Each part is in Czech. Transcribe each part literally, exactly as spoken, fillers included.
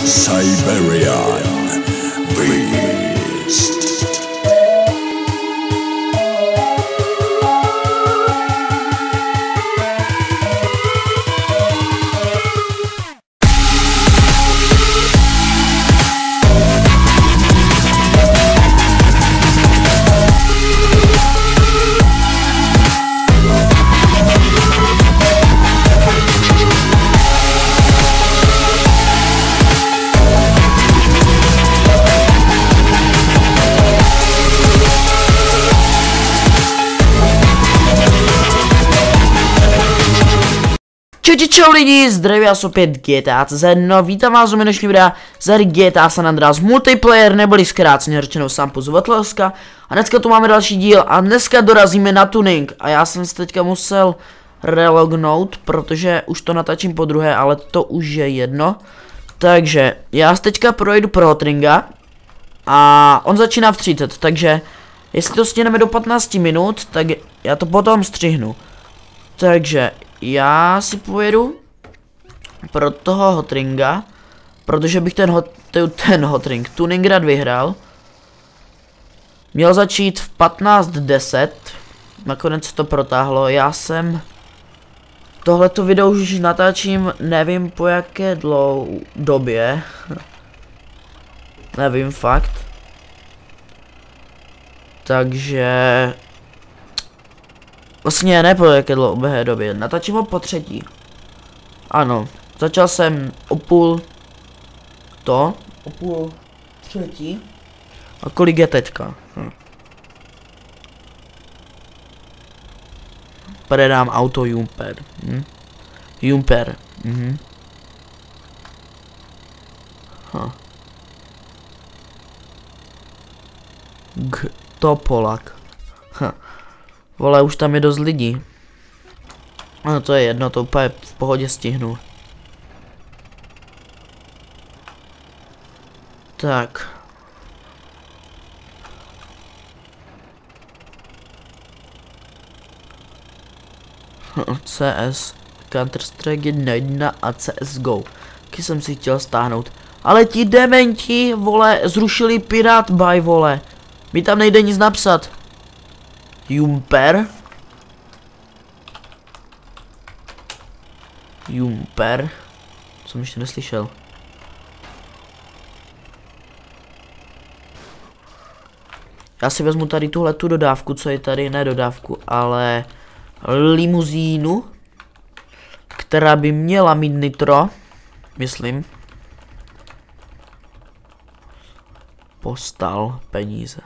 Siberian Beast. Čau, čau lidi, zdraví vás opět G T A C Z, no vítám vás u dnešního videa z G T A San Andreas multiplayer, neboli zkráceně řečeno sám pozvatelska. A dneska tu máme další díl a dneska dorazíme na tuning. A já jsem se teďka musel relognout, protože už to natáčím po druhé, ale to už je jedno. Takže já se teďka projdu pro Hotringa a on začíná v třicet, takže jestli to stihneme do patnácti minut, tak já to potom střihnu. Takže já si pojedu pro toho Hotringa, protože bych ten, hot, ten Hotring tuning rád vyhrál. Měl začít v patnáct deset, nakonec to protáhlo, já jsem tohleto video už natáčím nevím po jaké dlou době, nevím fakt, takže vlastně ne po jaké dlouhé době, natáčím ho po třetí. Ano, začal jsem o půl to, o půl třetí. A kolik je teďka? Hm. Predám auto Jumper. Hm. Jumper. Mhm. Hm. G to Polak. Hm. Vole, už tam je dost lidí. No to je jedno, to úplně v pohodě stihnu. Tak. C S, Counter-Strike jedna jedna a C S G O. Taky jsem si chtěl stáhnout. Ale ti dementi, vole, zrušili Pirate Bay, vole. Mi tam nejde nic napsat. Jumper. Jumper. Jsem ještě neslyšel. Já si vezmu tady tuhle tu dodávku, co je tady, ne dodávku, ale limuzínu, která by měla mít nitro, myslím. Postal peníze.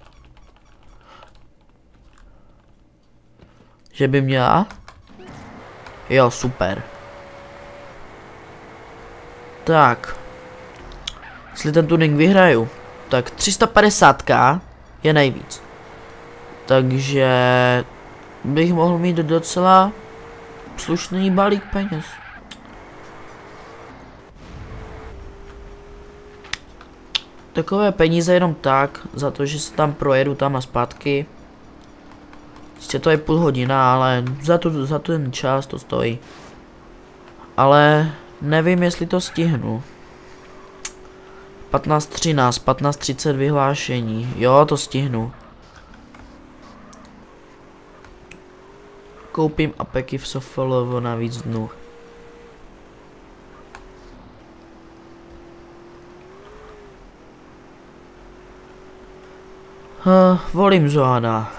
Že by měla? Jo, super. Tak. Jestli ten tuning vyhraju, tak tři sta padesát k je nejvíc. Takže bych mohl mít docela slušný balík peněz. Takové peníze jenom tak, za to, že se tam projedu tam a zpátky. Ještě to je půl hodina, ale za, to, za ten čas to stojí. Ale nevím, jestli to stihnu. patnáct třináct, patnáct třicet vyhlášení. Jo, to stihnu. Koupím apeky v Sofolovo na víc dnů. Huh, volím Zohana.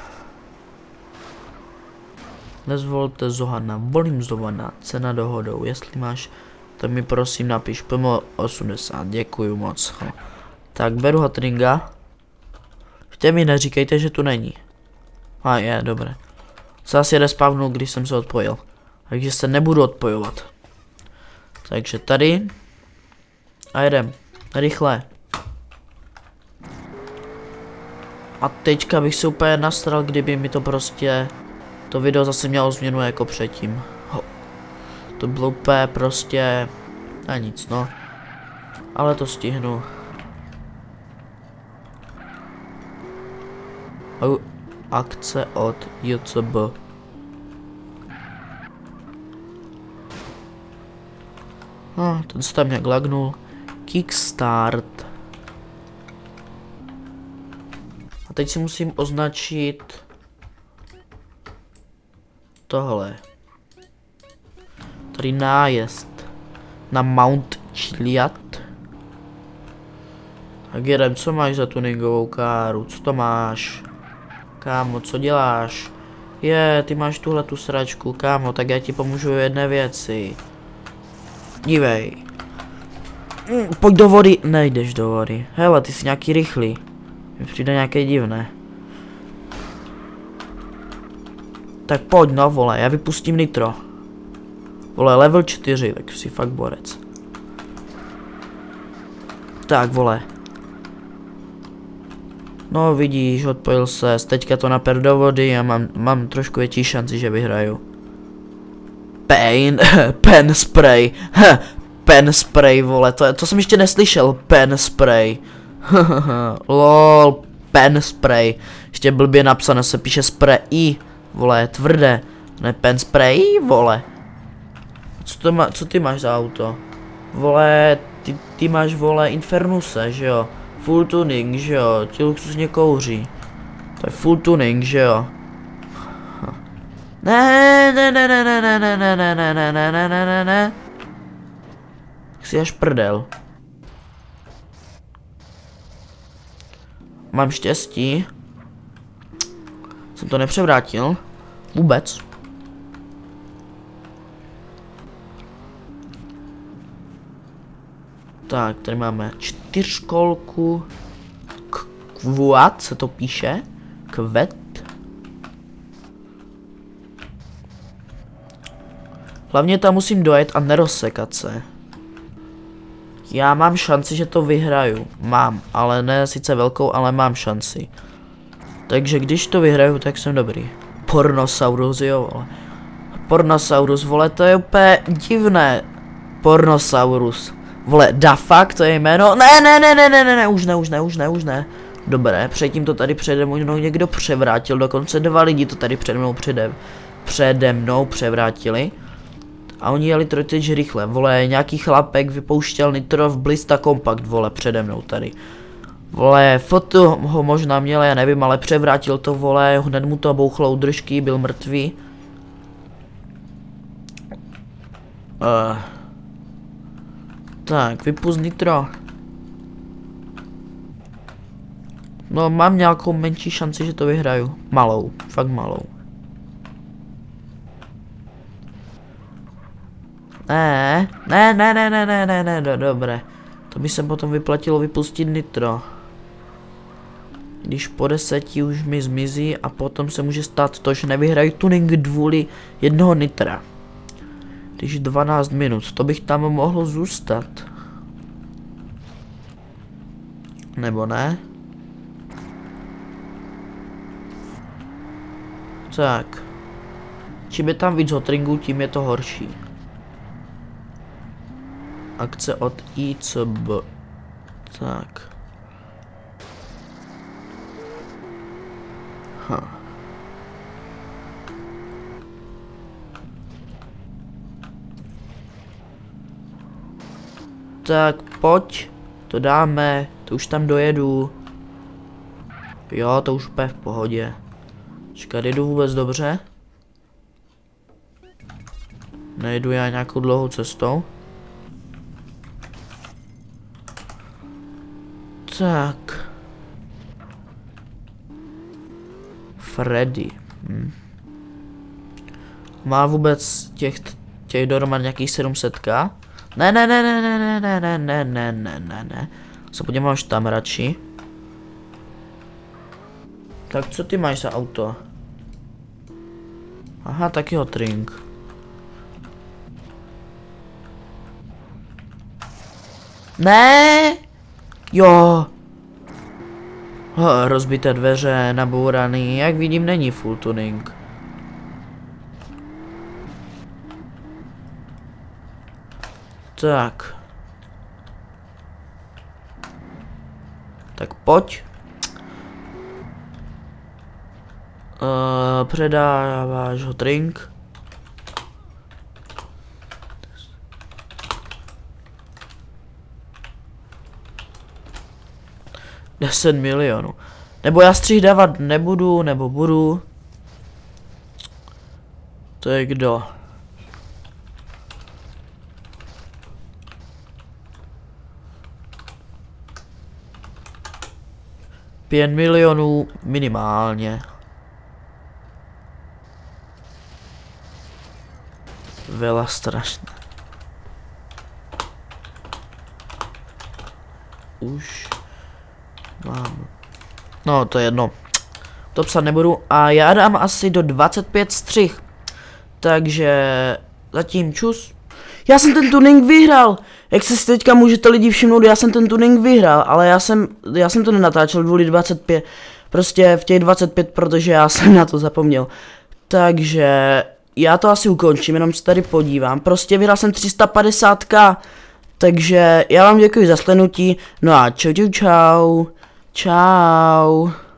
Nezvolte Zohana, volím Zohana, cena dohodou, jestli máš, tak mi prosím napiš P M osmdesát, děkuju moc. Tak beru Hotringa. Ještě mi neříkejte, že tu není. A je, dobré. Zase jede spavnul, když jsem se odpojil. Takže se nebudu odpojovat. Takže tady. A jedem. Rychle. A teďka bych se úplně nasral, kdyby mi to prostě to video zase mělo změnu jako předtím. Ho. To bylo úplně prostě a nic, no. Ale to stihnu. Akce od J C B. No, ten se tam nějak lagnul. Kickstart. A teď si musím označit tohle. Tady nájezd na Mount Chiliad. Tak jedem, co máš za tuningovou káru? Co to máš? Kámo, co děláš? Je, ty máš tuhle tu sračku, kámo, tak já ti pomůžu v jedné věci. Dívej. Mm, pojď do vody. Nejdeš do vody. Hele, ty jsi nějaký rychlý. Mi přijde nějaké divné. Tak pojď, no vole, já vypustím nitro. Vole, level čtyři, tak jsi fakt borec. Tak, vole. No vidíš, odpojil se, teďka to naper do vody a mám, mám trošku větší šanci, že vyhraju. Pain, pen spray, pen spray, vole, to, to jsem ještě neslyšel, pen spray. Lol, pen spray, ještě blbě napsané se píše spray i, vole, tvrdé, ne pen spray, vole. Co, to má, co ty máš za auto? Vole, ty, ty máš, vole, Infernuse, že jo? Full tuning, že jo? Ti luxusně kouří. To je full tuning, že jo? Ne, ne, ne, ne, ne, ne, ne, ne, ne, ne, ne, ne, ne, ne, ne, ne. Jsi až prdel. Mám štěstí. Jsem to nepřevrátil. Vůbec. Tak, tady máme čtyřkolku. Kvuat se to píše. Kvet. Hlavně tam musím dojet a nerozsekat se. Já mám šanci, že to vyhraju. Mám, ale ne sice velkou, ale mám šanci. Takže když to vyhraju, tak jsem dobrý. Pornosaurus, jo, vole. Pornosaurus, vole, to je úplně divné. Pornosaurus. Vole, da fuck, to je jméno. Ne, ne, ne, ne, ne, ne, ne, už ne, už ne, už ne, už ne. Dobré, předtím to tady přede mnou někdo převrátil, dokonce dva lidi to tady přede mnou přede, přede mnou převrátili. A oni jeli trochu rychle, vole, nějaký chlapek vypouštěl nitro v Blista Compact, vole, přede mnou tady. Vole, foto ho možná měl, já nevím, ale převrátil to, vole, hned mu to bouchlo u držky, byl mrtvý. Uh. Tak, vypust nitro. No, mám nějakou menší šanci, že to vyhraju. Malou, fakt malou. Ne, ne, ne, ne, ne, ne, ne, ne, do, dobré. To by se potom vyplatilo vypustit nitro. Když po deseti už mi zmizí a potom se může stát to, že nevyhraju tuning kvůli jednoho nitra. Když dvanáct minut, to bych tam mohl zůstat. Nebo ne? Tak. Čím je tam víc hotringů, tím je to horší. Akce od I C B. Tak. Ha. Tak pojď, to dáme, to už tam dojedu. Jo, to už úplně v pohodě. Čekat, jedu vůbec dobře? Nejedu já nějakou dlouhou cestou? Tak. Freddy. Hm. Má vůbec těch, těch dohromady nějakých sedm set k? Ne, ne, ne, ne, ne, ne, ne, ne, ne, ne, ne, ne. Se podívám až tam radši. Tak co ty máš za auto? Aha, taky hotring. Ne. Jo. Oh, rozbité dveře, nabouraný, jak vidím, není full tuning. Tak. Tak pojď. Uh, předáváš ho drink. deset milionů. Nebo já střih dávat nebudu, nebo budu. To je kdo? Pět milionů minimálně. Vela strašné. Už mám. No, to je jedno. To psat nebudu. A já dám asi do dvacet pět střih. Takže zatím čus. Já jsem ten tuning vyhrál. Jak se si teďka můžete lidi všimnout, já jsem ten tuning vyhrál, ale já jsem, já jsem to nenatáčel kvůli dvacet pět. Prostě v těch dvacet pět, protože já jsem na to zapomněl. Takže já to asi ukončím, jenom se tady podívám. Prostě vyhrál jsem tři sta padesát k. Takže já vám děkuji za slednutí. No a čau čau čau. Čau.